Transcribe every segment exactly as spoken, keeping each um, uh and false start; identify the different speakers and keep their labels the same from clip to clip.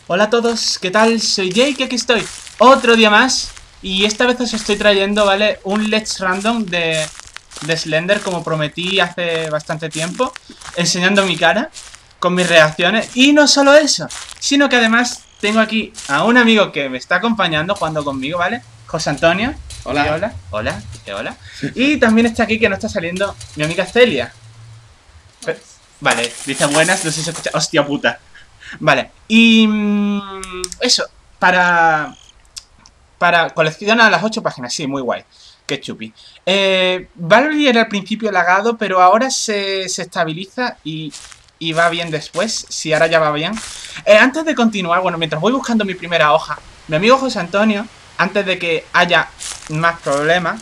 Speaker 1: Hola a todos, ¿qué tal? Soy Jake, aquí estoy otro día más. Y esta vez os estoy trayendo, ¿vale? Un Let's Random de, de Slender, como prometí hace bastante tiempo, enseñando mi cara, con mis reacciones. Y no solo eso, sino que además tengo aquí a un amigo que me está acompañando, jugando conmigo, ¿vale? José Antonio.
Speaker 2: Hola.
Speaker 1: Y hola, hola, y hola. Y también está aquí, que no está saliendo, mi amiga Celia. Pero, vale, dice buenas, no sé si se escucha. Hostia puta. Vale, y mmm, eso, para para coleccionar las ocho páginas, sí, muy guay. Qué chupi. Eh, Valve era al principio lagado, pero ahora se, se estabiliza y, y va bien después, si ahora ya va bien. Eh, antes de continuar, bueno, mientras voy buscando mi primera hoja, mi amigo José Antonio, antes de que haya más problemas,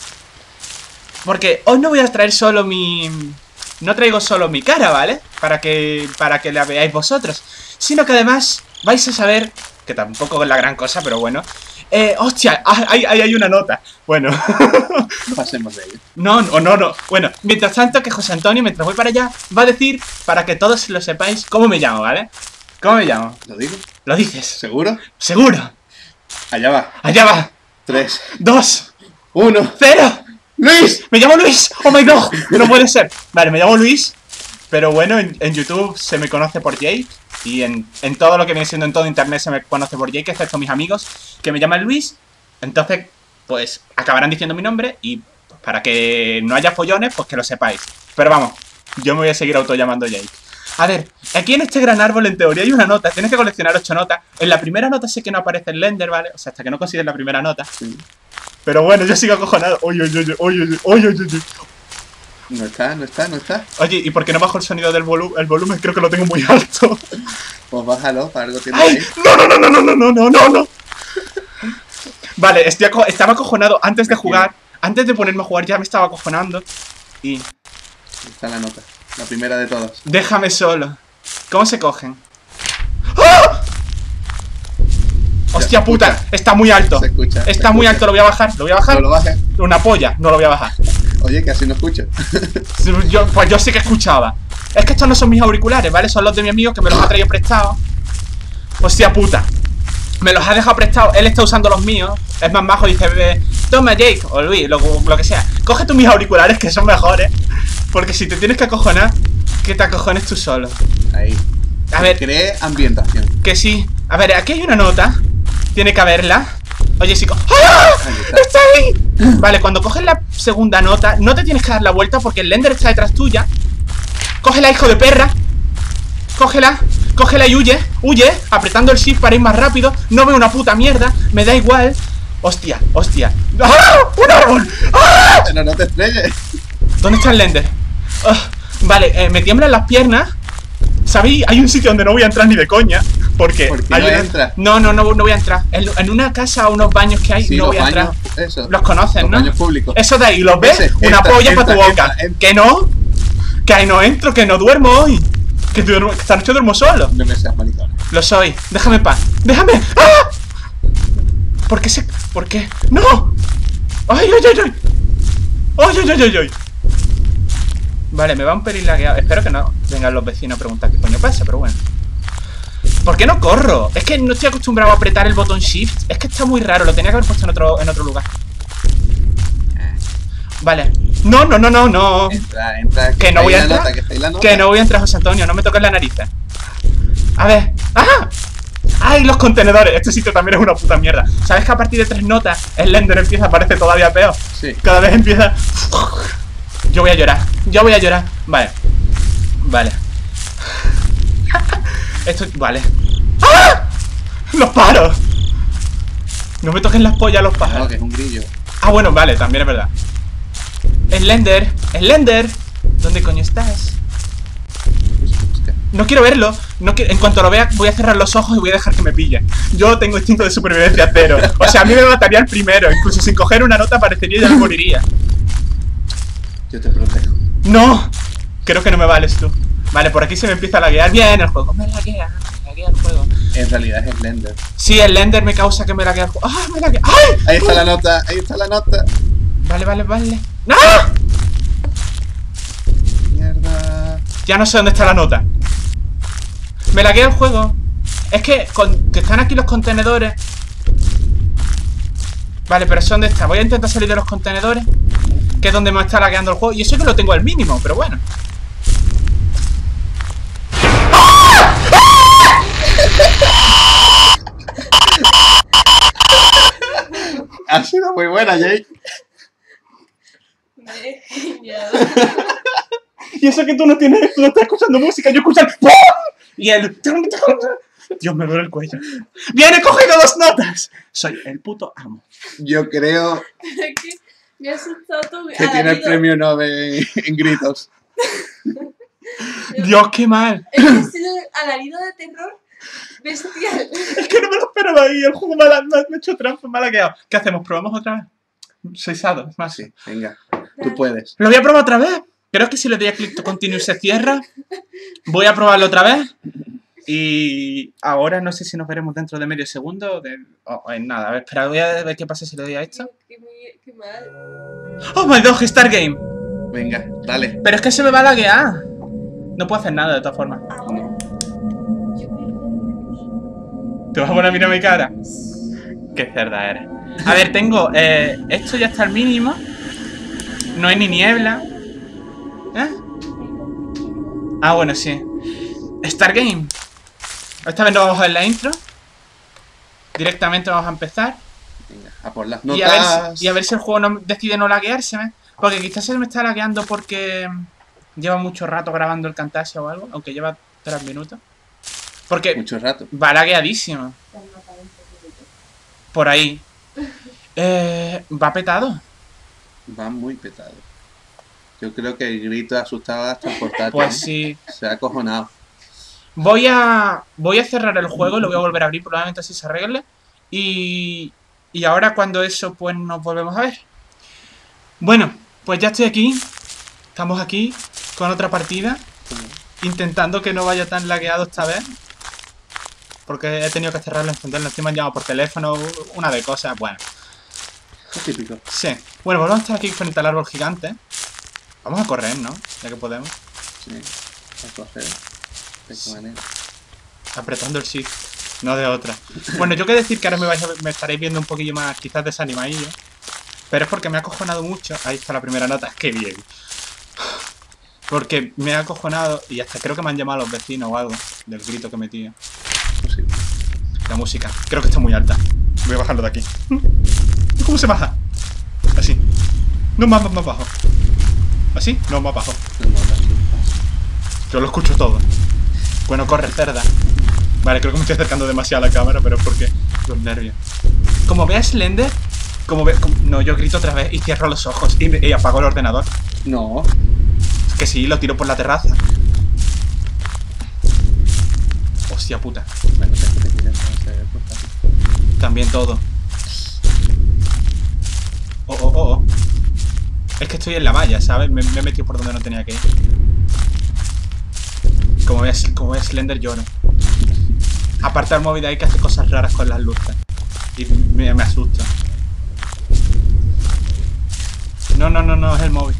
Speaker 1: porque hoy no voy a traer solo mi... No traigo solo mi cara, ¿vale? Para que, para que la veáis vosotros, sino que además vais a saber, que tampoco es la gran cosa, pero bueno. Eh, hostia, ahí hay, hay una nota. Bueno.
Speaker 2: Pasemos de ello.
Speaker 1: No, no, no, no. Bueno, mientras tanto que José Antonio, mientras voy para allá, va a decir, para que todos lo sepáis, cómo me llamo, ¿vale? ¿Cómo me llamo?
Speaker 2: ¿Lo digo?
Speaker 1: ¿Lo dices?
Speaker 2: ¿Seguro?
Speaker 1: ¿Seguro?
Speaker 2: Allá va.
Speaker 1: Allá va.
Speaker 2: Tres.
Speaker 1: Dos.
Speaker 2: Uno.
Speaker 1: Cero.
Speaker 2: ¡Luis!
Speaker 1: ¡Me llamo Luis! ¡Oh my god! No puede ser. Vale, me llamo Luis. Pero bueno, en, en YouTube se me conoce por Jake. Y en, en todo lo que viene siendo en todo internet se me conoce por Jake, excepto mis amigos que me llaman Luis. Entonces, pues acabarán diciendo mi nombre. Y pues, para que no haya follones, pues que lo sepáis. Pero vamos, yo me voy a seguir auto llamando Jake. A ver, aquí en este gran árbol en teoría hay una nota. Tienes que coleccionar ocho notas. En la primera nota sé que no aparece el Slender, ¿vale? O sea, hasta que no consigues la primera nota.
Speaker 2: Sí.
Speaker 1: Pero bueno, yo sigo acojonado. Oye, oye, oye, oye, oye, oye, oye.
Speaker 2: No está, no está, no está.
Speaker 1: Oye, ¿y por qué no bajo el sonido del volumen? El volumen creo que lo tengo muy alto.
Speaker 2: Pues bájalo, para algo tiene
Speaker 1: ¡Ay!
Speaker 2: ahí.
Speaker 1: ¡No, no, no, no, no, no, no, no, no! Vale, estoy aco estaba acojonado antes de jugar. Antes de ponerme a jugar ya me estaba acojonando. Y...
Speaker 2: Ahí está la nota. La primera de todas.
Speaker 1: déjame solo. ¿Cómo se cogen? ¡Ah! ¡Hostia puta! Está muy alto.
Speaker 2: Se escucha.
Speaker 1: Está
Speaker 2: se
Speaker 1: muy
Speaker 2: escucha.
Speaker 1: alto, lo voy a bajar. ¿Lo voy a bajar?
Speaker 2: No lo bajes.
Speaker 1: Una polla, no lo voy a bajar.
Speaker 2: Oye, que así no escucho.
Speaker 1: Yo, pues yo sí que escuchaba. Es que estos no son mis auriculares, ¿vale? Son los de mi amigo que me los ha traído prestados. Hostia puta. Me los ha dejado prestados. Él está usando los míos. Es más majo y dice, toma Jake o Luis, lo, lo que sea. Coge tú mis auriculares que son mejores. Porque si te tienes que acojonar, que te acojones tú solo.
Speaker 2: Ahí.
Speaker 1: A ver,
Speaker 2: Cree ambientación.
Speaker 1: que sí. A ver, aquí hay una nota. Tiene que haberla. Oye, sí. ¡Ah!
Speaker 2: Ahí está.
Speaker 1: ¡Está ahí! Vale, cuando coges la segunda nota, no te tienes que dar la vuelta porque el Slender está detrás tuya. Cógela, hijo de perra. Cógela, cógela y huye. Huye, apretando el shift para ir más rápido. No veo una puta mierda, me da igual. Hostia, hostia. ¡Ah! ¡Un árbol! ¡Ah!
Speaker 2: Pero no te estrelles.
Speaker 1: ¿Dónde está el Slender? Oh, vale, eh, me tiemblan las piernas. ¿Sabéis? Hay un sitio donde no voy a entrar ni de coña. Porque
Speaker 2: ¿Por qué
Speaker 1: hay
Speaker 2: no
Speaker 1: una...
Speaker 2: entras?
Speaker 1: No, no, no, no voy a entrar. En, en una casa o unos baños que hay,
Speaker 2: Sí,
Speaker 1: no
Speaker 2: los
Speaker 1: voy a entrar.
Speaker 2: baños, eso.
Speaker 1: Los conocen,
Speaker 2: Los
Speaker 1: ¿no?
Speaker 2: baños públicos.
Speaker 1: Eso de ahí, ¿los ves?
Speaker 2: Ese,
Speaker 1: Una
Speaker 2: entra,
Speaker 1: polla
Speaker 2: entra,
Speaker 1: para tu boca.
Speaker 2: entra, entra.
Speaker 1: Que no, que ahí no entro, que no duermo hoy. Que, duermo, que esta noche duermo solo.
Speaker 2: No me seas maricón.
Speaker 1: Lo soy. Déjame en paz. ¡Déjame! ¡Ah! ¿Por qué se...? ¿Por qué? ¡No! ¡Ay, ay, ay, ay! ¡Ay, ay, ay, ay, ay! Vale, me va un pelín lagueado. Espero que no vengan los vecinos a preguntar qué coño pasa, pero bueno. ¿Por qué no corro? Es que no estoy acostumbrado a apretar el botón shift. Es que está muy raro, lo tenía que haber puesto en otro, en otro lugar. Vale. No, no, no, no, no.
Speaker 2: Entra, entra.
Speaker 1: Que no voy a
Speaker 2: la
Speaker 1: entrar.
Speaker 2: Nota, que está ahí la nota.
Speaker 1: Que no voy a entrar, José Antonio, no me toques la nariz. A ver. ¡Ah! ¡Ay, los contenedores! Este sitio también es una puta mierda. ¿Sabes que a partir de tres notas el Slender empieza a parecer todavía peor?
Speaker 2: Sí.
Speaker 1: Cada vez empieza... Yo voy a llorar. Yo voy a llorar. Vale. Vale. Esto... Vale. ¡Ah! ¡Los pájaros! No me toquen las pollas los pájaros.
Speaker 2: No, que es un grillo.
Speaker 1: Ah, bueno, vale, también es verdad. Slender, Slender, ¿dónde coño estás?
Speaker 2: Busca.
Speaker 1: No quiero verlo. No quiero... En cuanto lo vea, voy a cerrar los ojos y voy a dejar que me pille. Yo tengo instinto de supervivencia cero. O sea, a mí me mataría el primero. Incluso sin coger una nota aparecería y ya me moriría.
Speaker 2: Yo te protejo.
Speaker 1: ¡No! Creo que no me vales tú. Vale, por aquí se me empieza a laguear bien el juego. Me laguea, me laguea el juego.
Speaker 2: En realidad es Slender.
Speaker 1: Sí, el Slender me causa que me laguea el juego. ¡Ah, me laguea! ¡Ay!
Speaker 2: Ahí está la nota, ahí está la nota.
Speaker 1: Vale, vale, vale. ¡Ah!
Speaker 2: Mierda.
Speaker 1: Ya no sé dónde está la nota. Me laguea el juego. Es que, con, que están aquí los contenedores. Vale, pero ¿dónde está? Voy a intentar salir de los contenedores, que es donde me está lagueando el juego. Y eso que lo tengo al mínimo, pero bueno.
Speaker 2: Ha sido muy buena, Jake.
Speaker 3: Genial.
Speaker 1: Y eso que tú no tienes, tú no estás escuchando música, yo escucho el ¡pum! Y el... Dios, me duele el cuello. ¡Bien, he cogido dos notas! Soy el puto amo.
Speaker 2: Yo creo
Speaker 3: Es que me ha asustado tu
Speaker 2: que tiene el premio Nobel en gritos.
Speaker 1: Dios, qué mal.
Speaker 3: Es que ha sido un alarido de terror bestial.
Speaker 1: Es que no me lo esperaba ahí, el juego me ha, me ha hecho trampa, me ha lagueado. ¿Qué hacemos? ¿Probamos otra vez? Seis dados, más.
Speaker 2: Sí, venga, tú puedes.
Speaker 1: Lo voy a probar otra vez. Creo que si le doy a clic to continue se cierra. Voy a probarlo otra vez. Y ahora no sé si nos veremos dentro de medio segundo o, de, o, o en nada. A ver, espera, voy a ver qué pasa si le doy a esto.
Speaker 3: Qué, muy- qué mal.
Speaker 1: ¡Oh my god, Stargame!
Speaker 2: Venga, dale.
Speaker 1: Pero es que se me va a laguear. No puedo hacer nada de todas formas.
Speaker 3: Ahora. Yo voy a...
Speaker 1: ¿Te vas a poner a mirar mi cara? Qué cerda eres. A ver, tengo... Eh, esto ya está al mínimo. No hay ni niebla. ¿Eh? Ah, bueno, sí. Stargame. Esta vez no vamos a ver la intro. Directamente vamos a empezar.
Speaker 2: Venga, a por las
Speaker 1: Y a, ver
Speaker 2: notas.
Speaker 1: si, y a ver si el juego no decide no laguearse. ¿eh? Porque quizás se me está lagueando porque lleva mucho rato grabando el Camtasia o algo. Aunque lleva tres minutos. Porque
Speaker 2: Mucho rato.
Speaker 1: va lagueadísimo. Por ahí. Eh, va petado.
Speaker 2: Va muy petado. Yo creo que el grito asustaba hasta el portátil.
Speaker 1: Pues
Speaker 2: ¿eh?
Speaker 1: sí.
Speaker 2: Se ha acojonado.
Speaker 1: Voy a voy a cerrar el juego, lo voy a volver a abrir, probablemente así se arregle. Y, y ahora cuando eso, pues nos volvemos a ver. Bueno, pues ya estoy aquí. Estamos aquí con otra partida. Intentando que no vaya tan lagueado esta vez. Porque he tenido que cerrarlo, encenderlo. Encima han llamado por teléfono, una de cosas. Bueno,
Speaker 2: Es típico.
Speaker 1: sí. Bueno, volvemos a estar aquí frente al árbol gigante. Vamos a correr, ¿no? Ya que podemos.
Speaker 2: Sí. A coger. De qué manera.
Speaker 1: Apretando el shift, no de otra. Bueno, yo quiero decir que ahora me, vais a, me estaréis viendo un poquillo más, quizás desanimadillo. Pero es porque me ha acojonado mucho. Ahí está la primera nota, qué bien. Porque me ha acojonado y hasta creo que me han llamado los vecinos o algo del grito que metía.
Speaker 2: Posible.
Speaker 1: La música, creo que está muy alta. Voy a bajarlo de aquí. ¿Cómo se baja? Así. No, más, más, más bajo. ¿Así? No, más bajo.
Speaker 2: No, no, no.
Speaker 1: Yo lo escucho todo. Bueno, corre, cerda. Vale, creo que me estoy acercando demasiado a la cámara, pero es porque los nervios. Como veas Slender, como ve... como- no, yo grito otra vez y cierro los ojos y, me- y apago el ordenador.
Speaker 2: No.
Speaker 1: Es que sí, lo tiro por la terraza. Hostia puta.
Speaker 2: Bueno, es que te quieres hacer el portátil.
Speaker 1: También todo. Oh, oh, oh, oh. Es que estoy en la valla, ¿sabes? Me, me he metido por donde no tenía que ir. Como ves, como ves Slender lloro. Aparta el móvil de ahí que hace cosas raras con las luces. Y me, me asusta. No, no, no, no, es el móvil.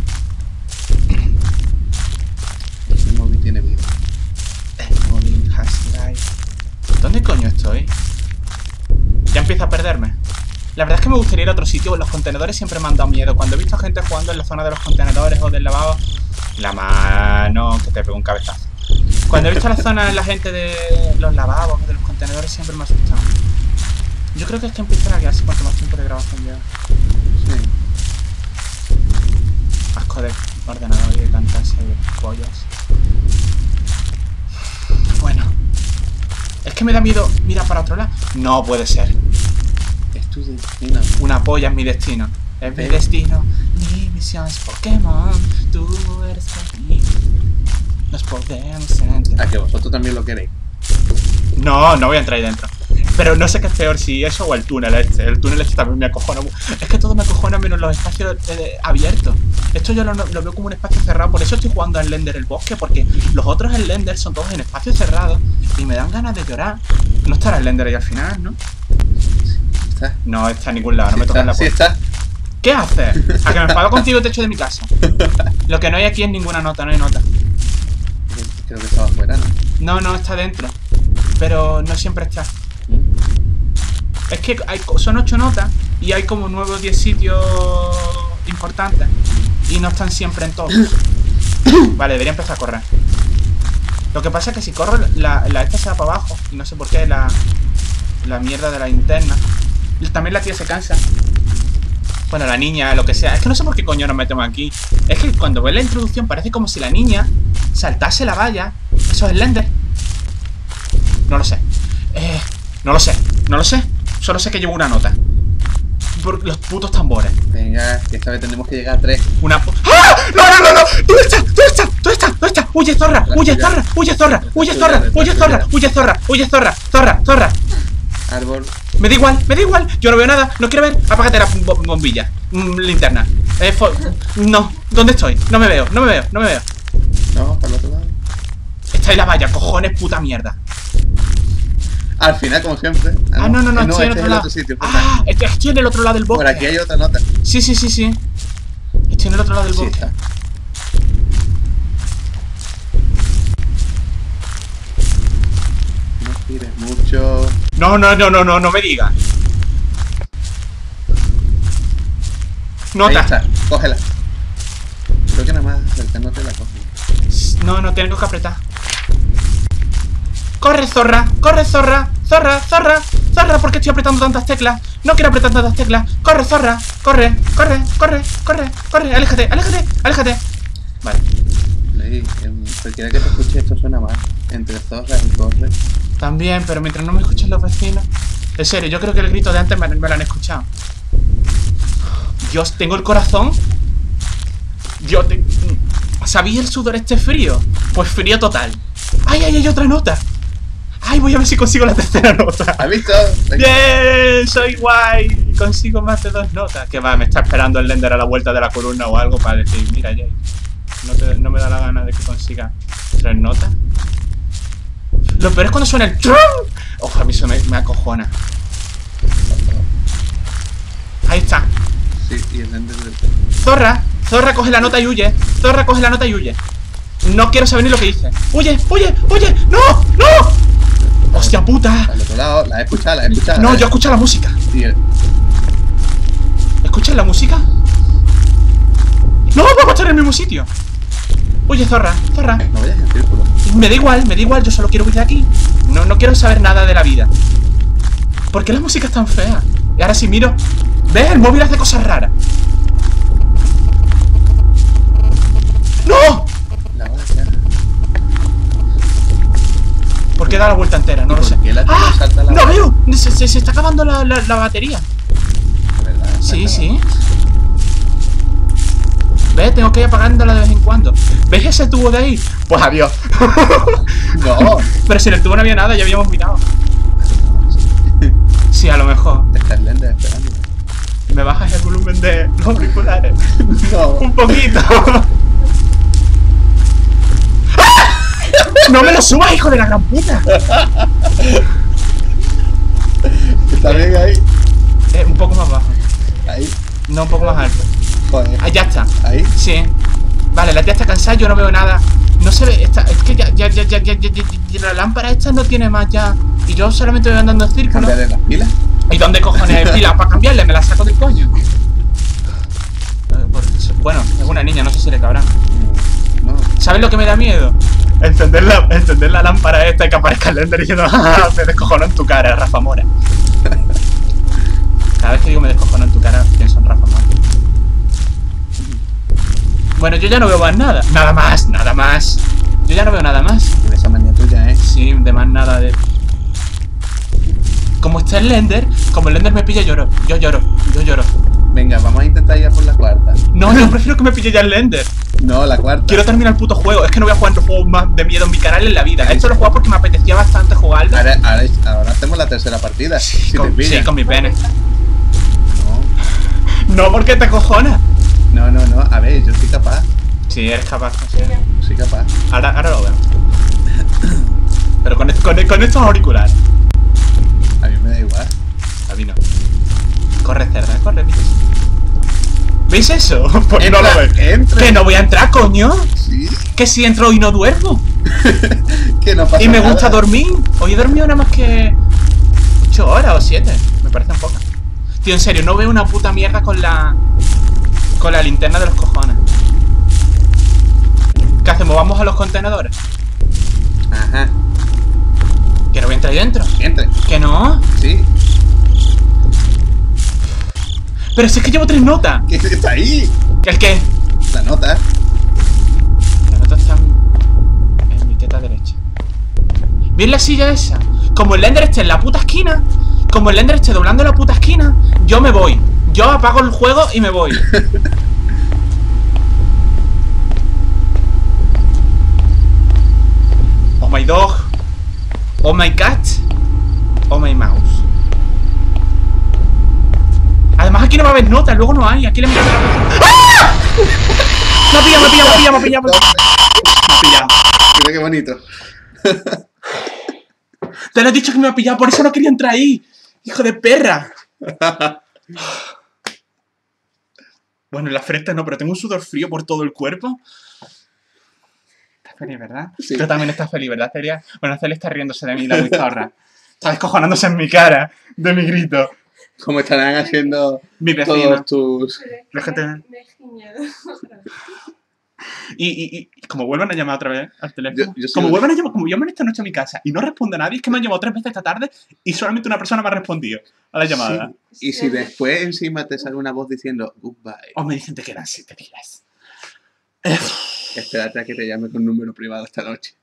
Speaker 2: El móvil tiene vida.
Speaker 1: El móvil has life. ¿Dónde coño estoy? Ya empiezo a perderme. La verdad es que me gustaría ir a otro sitio. Los contenedores siempre me han dado miedo. Cuando he visto gente jugando en la zona de los contenedores o del lavabo, la mano que te pegó un cabezazo. Cuando he visto la zona de la gente de los lavabos, de los contenedores, siempre me ha asustado. Yo creo que es que empiezan a quedarse cuanto más tiempo de grabación lleva.
Speaker 2: Sí.
Speaker 1: Asco de ordenador y de cantarse y de pollas. Bueno. Es que me da miedo mirar para otro lado. No puede ser.
Speaker 2: Es tu destino.
Speaker 1: Una polla es mi destino. Es mi destino. Mi misión es Pokémon. Tú eres conmigo. Nos podemos entender.
Speaker 2: A que vosotros también lo queréis.
Speaker 1: No, no voy a entrar ahí dentro. Pero no sé qué es peor, si eso o el túnel este. El túnel este también me acojona. Es que todo me acojona menos los espacios eh, abiertos. Esto yo lo, lo veo como un espacio cerrado. Por eso estoy jugando a Slender el bosque. Porque los otros Slender son todos en espacios cerrados. Y me dan ganas de llorar. No estará Slender ahí al final, ¿no?
Speaker 2: ¿Está?
Speaker 1: No está en ningún lado, no
Speaker 2: Sí
Speaker 1: me toques la
Speaker 2: está, sí
Speaker 1: puerta.
Speaker 2: está.
Speaker 1: ¿Qué haces? A que me enfado contigo y te echo de mi casa. Lo que no hay aquí es ninguna nota, no hay nota.
Speaker 2: Creo que estaba afuera, ¿no?
Speaker 1: No, no, está dentro. pero no siempre está. Es que hay, son ocho notas y hay como nueve o diez sitios importantes y no están siempre en todos. Vale, debería empezar a correr. Lo que pasa es que si corro, la, la esta se va para abajo. Y no sé por qué la, la mierda de la linterna. Y también la tía se cansa. Bueno, la niña, lo que sea. Es que no sé por qué coño nos metemos aquí. Es que cuando ves la introducción parece como si la niña saltase la valla. Eso es Slender. No lo sé. Eh, no lo sé. No lo sé. Solo sé que llevo una nota. Por los putos tambores.
Speaker 2: Venga, que esta vez tenemos que llegar a tres.
Speaker 1: Una pu ¡Ah! ¡No, no, no, no! ¿Dónde está? ¿Dónde está? ¿Dónde está? ¿Dónde está? ¡Huye, zorra! ¡Huye, zorra! ¡Huye, zorra! ¡Huye, zorra! ¡Huye, zorra! ¡Huye, zorra! ¡Huye, zorra! ¡Zorra! ¡Zorra!
Speaker 2: Árbol.
Speaker 1: Me da igual, me da igual. Yo no veo nada. No quiero ver. Apágate la bom bombilla. Mm, linterna. Eh, no. ¿Dónde estoy? No me veo, no me veo, no me veo.
Speaker 2: No, para el otro lado.
Speaker 1: Está en la valla, cojones, puta mierda.
Speaker 2: Al final, como siempre.
Speaker 1: Ah, no, no, no, estoy en
Speaker 2: este
Speaker 1: otro
Speaker 2: es el
Speaker 1: lado.
Speaker 2: otro sitio,
Speaker 1: Ah, estoy, estoy en el otro lado del bosque.
Speaker 2: por aquí hay otra nota.
Speaker 1: Sí, sí, sí, sí. Estoy en el otro lado del
Speaker 2: Sí,
Speaker 1: bosque.
Speaker 2: está. No tires mucho.
Speaker 1: No, no, no, no, no, no me digas.
Speaker 2: Ahí
Speaker 1: Nota.
Speaker 2: está, cógela. Creo que nada más el que no te la coge.
Speaker 1: No, no, tengo que apretar. ¡Corre, zorra! ¡Corre, zorra! ¡Zorra, zorra! ¡Zorra! ¿Por qué estoy apretando tantas teclas? No quiero apretar tantas teclas. ¡Corre, zorra! ¡Corre! ¡Corre! ¡Corre! ¡Corre! ¡Corre! ¡Aléjate! ¡Aléjate! ¡Aléjate! Vale.
Speaker 2: Leí, cualquiera que te escuche esto suena mal. Entre zorra y corre.
Speaker 1: También, pero mientras no me escuchen los vecinos. En serio, yo creo que el grito de antes me, me lo han escuchado. Dios, tengo el corazón. Dios, te... ¿sabéis el sudor este frío? Pues frío total. ¡Ay, ay, hay otra nota! ¡Ay, voy a ver si consigo la tercera nota!
Speaker 2: ¿Has visto?
Speaker 1: ¡Bien! ¡Soy guay! Consigo más de dos notas. Que va, me está esperando el Lender a la vuelta de la columna o algo para decir, mira, Jay, no, te, no me da la gana de que consiga tres notas. Lo peor es cuando suena el trum. Ojo, a mí se me, me acojona. Ahí está.
Speaker 2: Sí, y el ender del...
Speaker 1: Zorra, Zorra coge la nota y huye. Zorra coge la nota y huye. No quiero saber ni lo que dice. ¡Huye! ¡Huye! ¡Huye! ¡No! ¡No! ¡Hostia puta!
Speaker 2: Al otro lado, la he escuchado, la he escuchado.
Speaker 1: No,
Speaker 2: la he-
Speaker 1: yo escucho la música.
Speaker 2: Y el...
Speaker 1: ¿Escuchas la música? ¡No! ¡Vamos a estar en el mismo sitio! Oye, Zorra, Zorra.
Speaker 2: No vayas en círculo.
Speaker 1: Me da igual, me da igual, yo solo quiero huir de aquí. No, no quiero saber nada de la vida. ¿Por qué la música es tan fea? Y ahora sí miro. ¿Ves? El móvil hace cosas raras. ¡No!
Speaker 2: La hora que era.
Speaker 1: ¿Por qué da la vuelta entera? No
Speaker 2: ¿Y
Speaker 1: lo
Speaker 2: por
Speaker 1: sé.
Speaker 2: qué la tele
Speaker 1: ¡Ah!
Speaker 2: salta la
Speaker 1: ¡No
Speaker 2: hora?
Speaker 1: veo! Se, se, se está acabando la, la, la batería.
Speaker 2: ¿Verdad?
Speaker 1: Sí,
Speaker 2: Salta
Speaker 1: sí. ¿Ves? Tengo que ir apagándola de vez en cuando. ¿Ves ese tubo de ahí? Pues adiós.
Speaker 2: la- No.
Speaker 1: Pero si en el tubo no había nada, ya habíamos mirado. Sí, a lo mejor.
Speaker 2: Está el Lender esperando.
Speaker 1: ¿Me bajas el volumen de los auriculares?
Speaker 2: No.
Speaker 1: Un poquito. ¡No me lo subas, hijo de la gran puta!
Speaker 2: Está bien ahí.
Speaker 1: Eh, un poco más bajo.
Speaker 2: Ahí.
Speaker 1: No, un poco más alto.
Speaker 2: Joder.
Speaker 1: Ah, ya está.
Speaker 2: Ahí.
Speaker 1: Sí. Vale, la tía está cansada, yo no veo nada. No se ve, esta, es que ya, ya, ya, ya, ya, ya, ya, ya, la lámpara esta no tiene más ya. Y yo solamente voy andando en círculo.
Speaker 2: Cambiarle las pilas.
Speaker 1: ¿Y dónde cojones hay pilas para cambiarle? Me la saco del coño. Eh, pues, Bueno, es una niña, no sé si le cabrá.
Speaker 2: No.
Speaker 1: ¿Sabes lo que me da miedo? Encender la, encender la lámpara esta y que aparezca el Lender diciendo ¡ah! Me descojonó en tu cara, Rafa Mora. Cada vez que digo me descojonó en tu cara, pienso en Rafa Mora. Bueno, yo ya no veo más nada. Nada más, nada más. Yo ya no veo nada más.
Speaker 2: De esa manía tuya, ¿eh?
Speaker 1: Sí, de más nada de... Como está el Lender, como el Lender me pilla, lloro. Yo lloro, yo lloro.
Speaker 2: Venga, vamos a intentar ir a por la cuarta.
Speaker 1: No, yo prefiero que me pille ya el Lender.
Speaker 2: No, la cuarta.
Speaker 1: Quiero terminar el puto juego. Es que no voy a jugar juegos más de miedo en mi canal en la vida. Esto lo he jugado porque me apetecía bastante jugarlo.
Speaker 2: Ahora, ahora, ahora hacemos la tercera partida. Si te
Speaker 1: Con,
Speaker 2: pilla.
Speaker 1: sí, con mi pene.
Speaker 2: No.
Speaker 1: No, porque te cojonas.
Speaker 2: No, no, no. A ver, yo soy capaz.
Speaker 1: Sí, eres capaz. Sí.
Speaker 2: Soy capaz.
Speaker 1: Ahora, ahora lo veo. Pero con, con, con estos auriculares.
Speaker 2: A mí me da igual.
Speaker 1: A mí no. Corre, cerda, corre, bichos. ¿Veis eso? Pues no
Speaker 2: Entra,
Speaker 1: lo ves.
Speaker 2: entra.
Speaker 1: ¿Que no voy a entrar, coño?
Speaker 2: Sí.
Speaker 1: Que si entro y no duermo.
Speaker 2: Que no pasa
Speaker 1: Y me
Speaker 2: nada.
Speaker 1: gusta dormir. Hoy he dormido nada más que ocho horas o siete. Me parecen pocas. Tío, en serio, no veo una puta mierda con la... Con la linterna de los cojones. ¿Qué hacemos? ¿Vamos a los contenedores?
Speaker 2: Ajá.
Speaker 1: Que no voy a entrar ahí dentro.
Speaker 2: Entre.
Speaker 1: ¿Que no?
Speaker 2: Sí.
Speaker 1: Pero si es que llevo tres notas.
Speaker 2: ¿Qué está ahí?
Speaker 1: ¿Que el qué?
Speaker 2: La nota.
Speaker 1: Las notas están en mi teta derecha. ¿Ves la silla esa? Como el Ender esté en la puta esquina, como el Ender esté doblando la puta esquina, yo me voy. Yo apago el juego y me voy. Oh my dog. Oh my cat. Oh my mouse. Además aquí no va a haber notas, luego no hay. Aquí le meto la... ¡Ah! Me ha pillado, me ha pillado, me ha pillado, me ha pillado. Me ha pillado.
Speaker 2: Mira qué bonito.
Speaker 1: Te lo he dicho que me ha pillado, por eso no quería entrar ahí. Hijo de perra. Bueno, en la frente no, pero tengo un sudor frío por todo el cuerpo. Estás feliz, ¿verdad?
Speaker 2: Sí.
Speaker 1: Tú también estás feliz, ¿verdad, Celia? Bueno, Celia está riéndose de mí, la bizarra. Está descojonándose en mi cara de mi grito.
Speaker 2: Como estarán haciendo
Speaker 1: Mi vecino.
Speaker 2: todos tus...
Speaker 3: Pero es que
Speaker 1: La gente-
Speaker 3: me, me he giñado otra vez.
Speaker 1: Y, y, y como vuelvan a llamar otra vez al teléfono.
Speaker 2: Yo- yo sí
Speaker 1: como
Speaker 2: lo-
Speaker 1: vuelvan a llamar, como llaman esta noche a mi casa y no responde a nadie, es que me han llamado tres veces esta tarde y solamente una persona me ha respondido a la llamada.
Speaker 2: Sí. Y si después encima te sale una voz diciendo goodbye,
Speaker 1: O me dicen te quedan siete días.
Speaker 2: espérate a que te llame con número privado esta noche.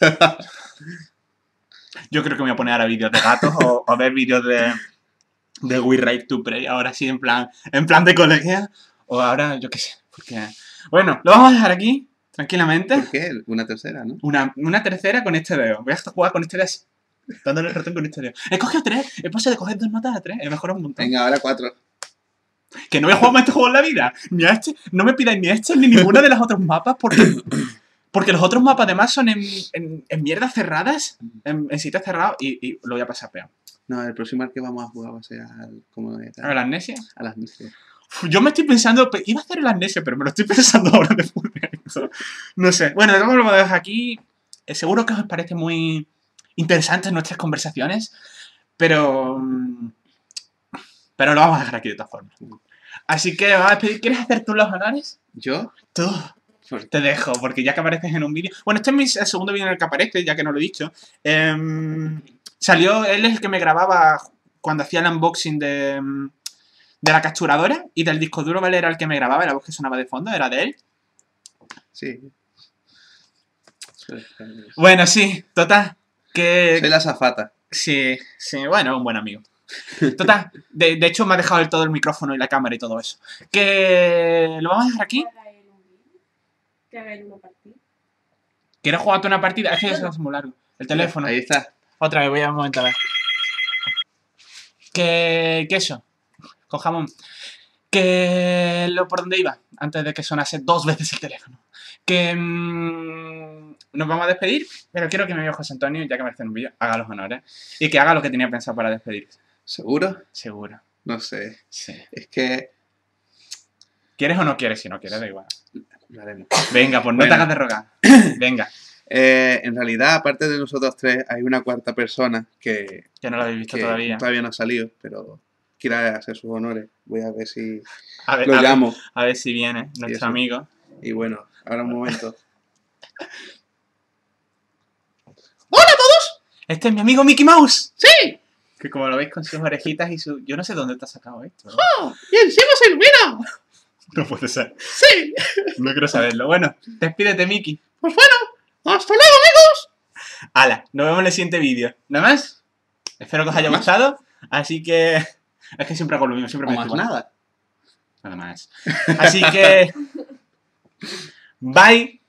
Speaker 1: Yo creo que me voy a poner ahora vídeos de gatos o, o ver vídeos de, de We Ride to Pray. Ahora sí, en plan, en plan de colegio. O ahora, yo qué sé. Porque... Bueno, lo vamos a dejar aquí, tranquilamente.
Speaker 2: ¿Por qué? Una tercera, ¿no?
Speaker 1: Una, una tercera con este dedo. Voy a jugar con este dedo así. Dándole el ratón con este dedo. He cogido tres. He pasado de coger dos notas a tres. He mejorado un montón.
Speaker 2: Venga, ahora cuatro.
Speaker 1: Que no voy a jugar más este juego en la vida. Ni a este. No me pidáis ni a este ni ninguno de los otros mapas porque... Porque los otros mapas además son en, en, en mierdas cerradas. En, en sitios cerrados y, y lo voy a pasar peor.
Speaker 2: No, el próximo al que vamos a jugar va a ser al... ¿Cómo era?
Speaker 1: A ver, la amnesia.
Speaker 2: A las misión.
Speaker 1: Uf, yo me estoy pensando, pe- iba a hacer el amnesia, pero me lo estoy pensando ahora de momento. No sé. Bueno, de todos modos lo dejo aquí. Eh, seguro que os parece muy interesantes nuestras conversaciones, pero mm, pero lo vamos a dejar aquí de todas formas. Así que vamos a despedir. ¿Quieres hacer tú los honores?
Speaker 2: ¿Yo?
Speaker 1: Tú. Te dejo, porque ya que apareces en un vídeo... Bueno, este es mi el segundo vídeo en el que aparece, ya que no lo he dicho. Em, salió, él es el que me grababa cuando hacía el unboxing de, de la capturadora y del disco duro, ¿vale? Era el que me grababa, la voz que sonaba de fondo, era de él.
Speaker 2: Sí.
Speaker 1: Bueno, sí, total, que...
Speaker 2: Soy la azafata.
Speaker 1: Sí, sí, bueno, un buen amigo. Total, de, de hecho me ha dejado del todo el micrófono y la cámara y todo eso. Que lo vamos a dejar aquí.
Speaker 3: Que haga él un vídeo, que haga él una partida.
Speaker 1: ¿Quieres jugarte una partida? Es que ya se hace muy largo. El teléfono.
Speaker 2: Ahí está.
Speaker 1: Otra vez, voy a un momento a ver. Que... que eso. Con jamón. Que... Lo, ¿por dónde iba? Antes de que sonase dos veces el teléfono. Que... Mmm, nos vamos a despedir, pero quiero que mi amigo José Antonio, ya que me hace un vídeo, haga los honores. Y que haga lo que tenía pensado para despedirse.
Speaker 2: ¿Seguro?
Speaker 1: Seguro.
Speaker 2: No sé.
Speaker 1: Sí.
Speaker 2: Es que...
Speaker 1: ¿Quieres o no quieres? Si no quieres, da igual.
Speaker 2: Lo haremos.
Speaker 1: Venga, pues no
Speaker 2: Bueno.
Speaker 1: te hagas de rogar. Venga.
Speaker 2: Eh, en realidad, aparte de nosotros tres, hay una cuarta persona que,
Speaker 1: Que no lo habéis visto
Speaker 2: que
Speaker 1: todavía.
Speaker 2: no ha salido, pero quiere hacer sus honores. Voy a ver si
Speaker 1: A ver,
Speaker 2: lo
Speaker 1: a ver,
Speaker 2: llamo.
Speaker 1: a ver si viene nuestro
Speaker 2: eso.
Speaker 1: amigo.
Speaker 2: Y bueno, ahora un momento.
Speaker 1: Este es mi amigo Mickey Mouse. ¡Sí! Que como lo veis con sus orejitas y su... Yo no sé dónde te has sacado esto. ¿no?
Speaker 2: ¡Oh! ¡Y encima se ilumina!
Speaker 1: No puede ser.
Speaker 2: ¡Sí!
Speaker 1: No quiero saberlo. Bueno, despídete, Mickey.
Speaker 2: Pues bueno, hasta luego, amigos.
Speaker 1: Hala, nos vemos en el siguiente vídeo. ¿Nada más? Espero que os haya
Speaker 2: ¿Nada más?
Speaker 1: gustado. Así que... Es que siempre hago lo mismo, siempre
Speaker 2: O
Speaker 1: me
Speaker 2: más
Speaker 1: digo,
Speaker 2: nada.
Speaker 1: Nada más. Así que... Bye.